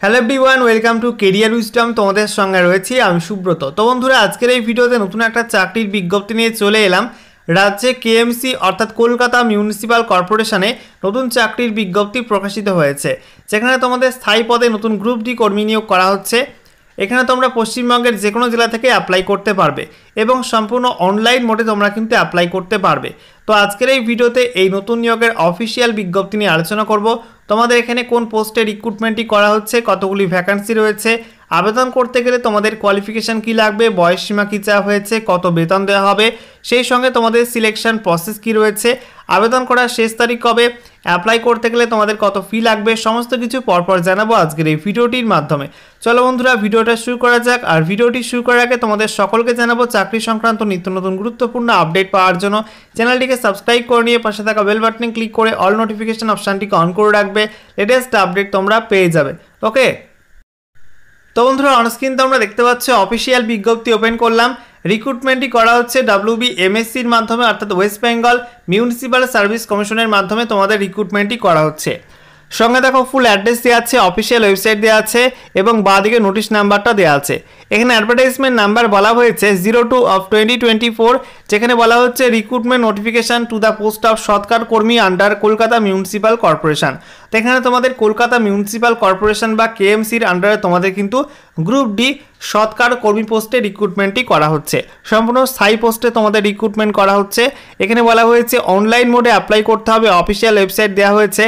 Hello everyone, welcome to career wisdom. তোমাদের সঙ্গে রয়েছি আমি সুব্রত। তো বন্ধুরা, আজকের এই ভিডিওতে নতুন একটা চাকরির বিজ্ঞপ্তি নিয়ে চলে এলাম। রাজ্যে কেএমসি অর্থাৎ কলকাতা মিউনিসিপ্যাল কর্পোরেশনে নতুন চাকরির বিজ্ঞপ্তি প্রকাশিত হয়েছে, যেখানে তোমাদের স্থায়ী পদে নতুন গ্রুপ ডি কর্মী নিয়োগ করা হচ্ছে। এখানে তোমরা পশ্চিমবঙ্গের যে কোনো জেলা থেকে অ্যাপ্লাই করতে পারবে এবং সম্পূর্ণ অনলাইন মোডে তোমরা কিন্তু অ্যাপ্লাই করতে পারবে। তো আজকের এই ভিডিওতে এই নতুন নিয়োগের অফিসিয়াল বিজ্ঞপ্তি নিয়ে আলোচনা করব। তোমাদের এখানে কোন পোস্টে রিক্রুটমেন্টটি করা হচ্ছে, কতগুলি ভ্যাকান্সি রয়েছে, আবেদন করতে গেলে তোমাদের কোয়ালিফিকেশান কী লাগবে, বয়স সীমা কী চাওয়া হয়েছে, কত বেতন দেওয়া হবে, সেই সঙ্গে তোমাদের সিলেকশন প্রসেস কী রয়েছে, আবেদন করার শেষ তারিখ কবে, অ্যাপ্লাই করতে গেলে তোমাদের কত ফি লাগবে, সমস্ত কিছু পরপর জানাবো আজকের এই ভিডিওটির মাধ্যমে। চলো বন্ধুরা, ভিডিওটা শুরু করা যাক। আর ভিডিওটি শুরু করার আগে তোমাদের সকলকে জানাবো চাকরি সংক্রান্ত নিত্য নতুন গুরুত্বপূর্ণ আপডেট পাওয়ার জন্য চ্যানেলটিকে সাবস্ক্রাইব করে নিয়ে পাশে থাকা বেল বাটনে ক্লিক করে অল নোটিফিকেশন অপশানটিকে অন করে রাখবে। লেটেস্ট আপডেট তোমরা পেয়ে যাবে। ওকে, তো বন্ধুরা, অনস্ক্রিন তোমরা দেখতে পাচ্ছ অফিসিয়াল বিজ্ঞপ্তি ওপেন করলাম। রিক্রুটমেন্টটি করা হচ্ছে WBMSCর মাধ্যমে, অর্থাৎ ওয়েস্ট বেঙ্গল মিউনিসিপ্যাল সার্ভিস কমিশনের মাধ্যমে তোমাদের রিক্রুটমেন্টটি করা হচ্ছে। সঙ্গে দেখো ফুল অ্যাড্রেস দেওয়া আছে, অফিসিয়াল ওয়েবসাইট দেওয়া আছে এবং বাঁদিকে নোটিশ নাম্বারটা দেওয়া আছে। এখানে অ্যাডভার্টাইজমেন্ট নাম্বার বলা হয়েছে 02/2024, যেখানে বলা হচ্ছে recruitment notification to the post of সৎকার কর্মী আন্ডার কলকাতা মিউনিসিপ্যাল কর্পোরেশন। তো এখানে তোমাদের কলকাতা মিউনিসিপ্যাল কর্পোরেশন বা কেএমসির আন্ডারে তোমাদের কিন্তু গ্রুপ ডি সৎকার কর্মী পোস্টে রিক্রুটমেন্টটি করা হচ্ছে। সম্পূর্ণ স্থায়ী পোস্টে তোমাদের রিক্রুটমেন্ট করা হচ্ছে। এখানে বলা হয়েছে অনলাইন মোডে অ্যাপ্লাই করতে হবে। অফিসিয়াল ওয়েবসাইট দেওয়া হয়েছে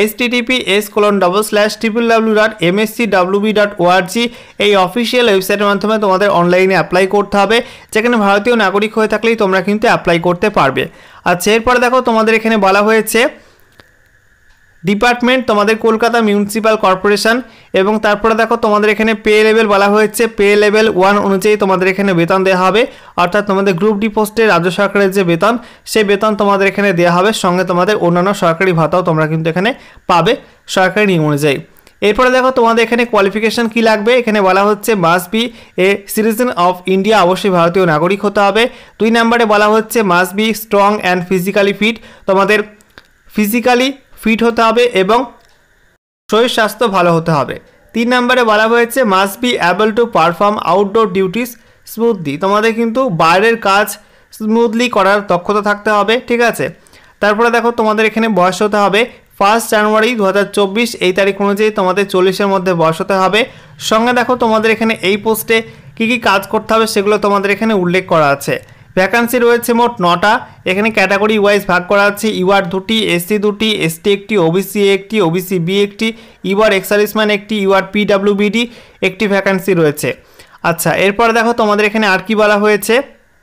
https://www.mscwb.org। এই অফিসিয়াল ওয়েবসাইটের মাধ্যমে তোমাদের অনলাইনে অ্যাপ্লাই করতে হবে, যেখানে ভারতীয় নাগরিক হয়ে থাকলেই তোমরা কিন্তু অ্যাপ্লাই করতে পারবে। আচ্ছা, এরপরে দেখো তোমাদের এখানে বলা হয়েছে ডিপার্টমেন্ট তোমাদের কলকাতা মিউনিসিপ্যাল কর্পোরেশন, এবং তারপরে দেখো তোমাদের এখানে পে লেভেল বলা হয়েছে পে লেভেল 1 অনুযায়ী তোমাদের এখানে বেতন দেওয়া হবে। অর্থাৎ তোমাদের গ্রুপ ডি পোস্টে রাজ্য সরকারের যে বেতন, সেই বেতন তোমাদের এখানে দেওয়া হবে। সঙ্গে তোমাদের অন্যান্য সরকারি ভাতাও তোমরা কিন্তু এখানে পাবে সরকারি নিয়ম অনুযায়ী। এরপরে দেখো তোমাদের এখানে কোয়ালিফিকেশান কী লাগবে। এখানে বলা হচ্ছে must be a citizen of India, অবশ্যই ভারতীয় নাগরিক হতে হবে। 2 নম্বরে বলা হচ্ছে must be strong and physically fit, তোমাদের ফিজিক্যালি ফিট হতে হবে এবং শরীর স্বাস্থ্য ভালো হতে হবে। 3 নম্বরে বলা হয়েছে must be able to perform outdoor duties smoothly, তোমাদের কিন্তু বাইরের কাজ স্মুথলি করার দক্ষতা থাকতে হবে। ঠিক আছে, তারপরে দেখো তোমাদের এখানে বয়স হতে হবে 1 জানুয়ারি 2024 এই তারিখ অনুযায়ী তোমাদের 40-এর মধ্যে বয়স হতে হবে। সঙ্গে দেখো তোমাদের এখানে এই পোস্টে কী কী কাজ করতে হবে সেগুলো তোমাদের এখানে উল্লেখ করা আছে। ভ্যাকান্সি রয়েছে মোট 9টা। এখানে ক্যাটাগরি ওয়াইজ ভাগ করা আছে। ইউআর 2টি, এসসি 2টি, এসটি 1টি, ওবিসি 1টি, ওবিসি বি 1টি, ইউআর এক্সার্ভিসম্যান 1টি, ইউআর পিডাব্লিউবিডি 1টি ভ্যাকান্সি রয়েছে। আচ্ছা, এরপরে দেখো তোমাদের এখানে আর কি বলা হয়েছে।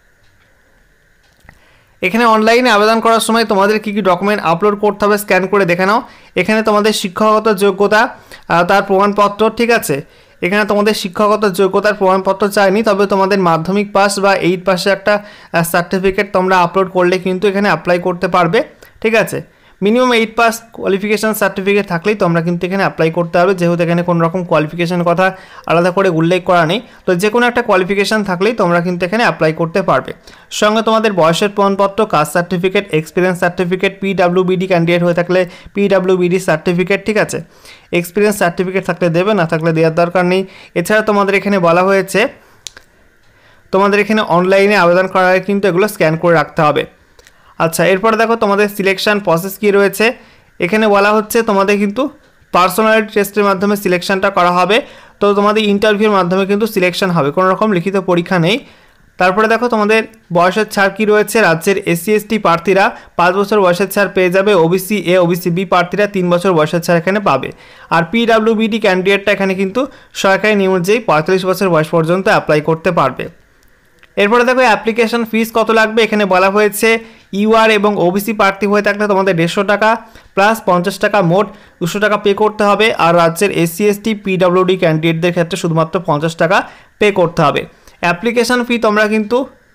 এখানে অনলাইনে আবেদন করার সময় তোমাদের কী কী ডকুমেন্ট আপলোড করতে হবে স্ক্যান করে দেখে নাও। এখানে তোমাদের শিক্ষাগত যোগ্যতা, তার প্রমাণপত্র, ঠিক আছে। এখানে তোমাদের শিক্ষাগত যোগ্যতার প্রমাণপত্র চাইনি, তবে তোমাদের মাধ্যমিক পাস বা 8 পাসে একটা সার্টিফিকেট তোমরা আপলোড করলে কিন্তু এখানে অ্যাপ্লাই করতে পারবে। ঠিক আছে, মিনিমাম 8 পাস কোয়ালিফিকেশান সার্টিফিকেট থাকলেই তোমরা কিন্তু এখানে অ্যাপ্লাই করতে হবে, যেহেতু এখানে কোনো রকম কোয়ালিফিকেশান কথা আলাদা করে উল্লেখ করা নেই। তো যে কোনো একটা কোয়ালিফিকেশান থাকলেই তোমরা কিন্তু এখানে অ্যাপ্লাই করতে পারবে। সঙ্গে তোমাদের বয়সের প্রমাণপত্র, caste certificate, experience certificate, PWBD candidate হয়ে থাকলে পিডাব্লিউবিডি সার্টিফিকেট, ঠিক আছে। এক্সপিরিয়েন্স সার্টিফিকেট থাকলে দেবে, না থাকলে দেওয়ার দরকার নেই। এছাড়া তোমাদের এখানে বলা হয়েছে তোমাদের এখানে অনলাইনে আবেদন করার কিন্তু এগুলো স্ক্যান করে রাখতে হবে। আচ্ছা, এরপর দেখো তোমাদের সিলেকশন প্রসেস কী রয়েছে। এখানে বলা হচ্ছে তোমাদের কিন্তু পার্সোনালিটি টেস্টের মাধ্যমে সিলেকশনটা করা হবে। তো তোমাদের ইন্টারভিউর মাধ্যমে কিন্তু সিলেকশন হবে, কোনো রকম লিখিত পরীক্ষা নেই। তারপরে দেখো তোমাদের বয়সের ছাড় কী রয়েছে। রাজ্যের এসসি এসটি প্রার্থীরা 5 বছর বয়সের ছাড় পেয়ে যাবে। ওবিসি এ, ওবিসি বি প্রার্থীরা 3 বছর বয়সের ছাড় এখানে পাবে। আর পিডাব্লিউবিডি ক্যান্ডিডেটটা এখানে কিন্তু সরকারি নিয়ম অনুযায়ী 45 বছর বয়স পর্যন্ত অ্যাপ্লাই করতে পারবে। এরপরে দেখো অ্যাপ্লিকেশন ফিস কত লাগবে। এখানে বলা হয়েছে ইউআর এবং ওবিসি প্রার্থী হয়ে থাকলে তোমাদের 150 টাকা প্লাস 50 টাকা, মোট 200 টাকা পে করতে হবে। আর রাজ্যের এসসি এসটি পিডাব্লিউডি ক্যান্ডিডেটদের ক্ষেত্রে শুধুমাত্র 50 টাকা পে করতে হবে। অ্যাপ্লিকেশন ফি তোমরা কিন্তু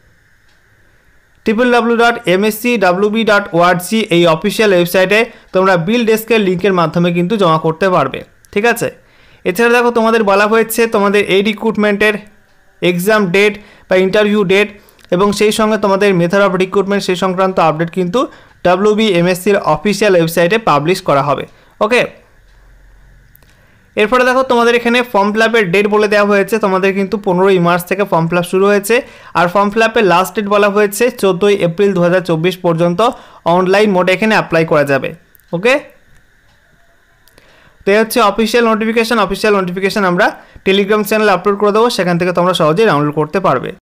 www.mscwb.org এই অফিসিয়াল ওয়েবসাইটে তোমরা বিল ডেস্কের লিঙ্কের মাধ্যমে কিন্তু জমা করতে পারবে। ঠিক আছে, এছাড়া দেখো তোমাদের বলা হয়েছে তোমাদের এই রিক্রুটমেন্টের এক্সাম ডেট বা ইন্টারভিউ ডেট এবং সেই সঙ্গে তোমাদের মেথড অফ রিক্রুটমেন্ট সেই সংক্রান্ত আপডেট কিন্তু WBMSCর অফিসিয়াল ওয়েবসাইটে পাবলিশ করা হবে। ওকে, এরপরে দেখো তোমাদের এখানে ফর্ম ফিল আপের ডেট বলে দেওয়া হয়েছে, তোমাদের কিন্তু 15ই মার্চ থেকে ফর্ম ফিল আপ শুরু হয়েছে। আর ফর্ম ফিল আপের লাস্ট ডেট বলা হয়েছে 14ই এপ্রিল 2024 পর্যন্ত অনলাইন মোডে এখানে অ্যাপ্লাই করা যাবে। ওকে, তো এই হচ্ছে অফিসিয়াল নোটিফিকেশন আমরা টেলিগ্রাম চ্যানেলে আপলোড করে দেবো, সেখান থেকে তোমরা সহজেই ডাউনলোড করতে পারবে।